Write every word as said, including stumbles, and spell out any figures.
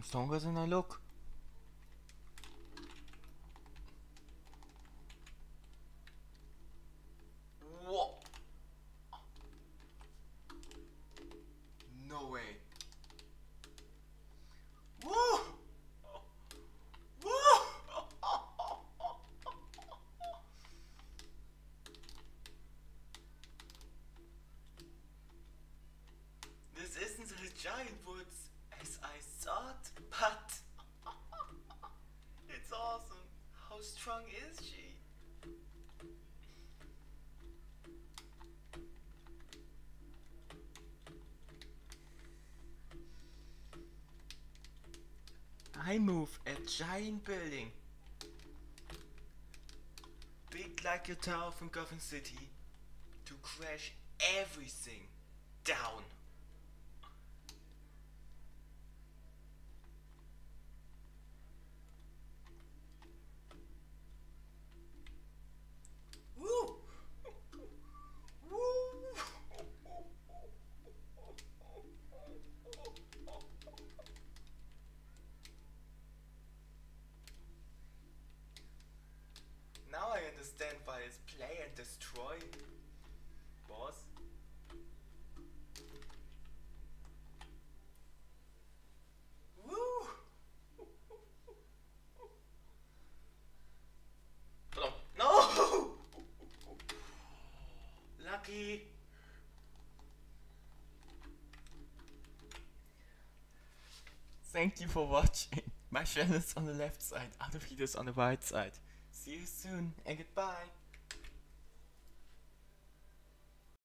stronger than I look. Whoa! No way. Woo! Woo! This isn't a giant woods as I thought, but it's awesome. How strong is she? I move a giant building, big like a tower from Gotham City, to crash everything down. Woo! Woo! Now I understand why it's play and destroy, boss. Woo! No! Lucky! Thank you for watching. My channel is on the left side, other videos on the right side. See you soon and goodbye.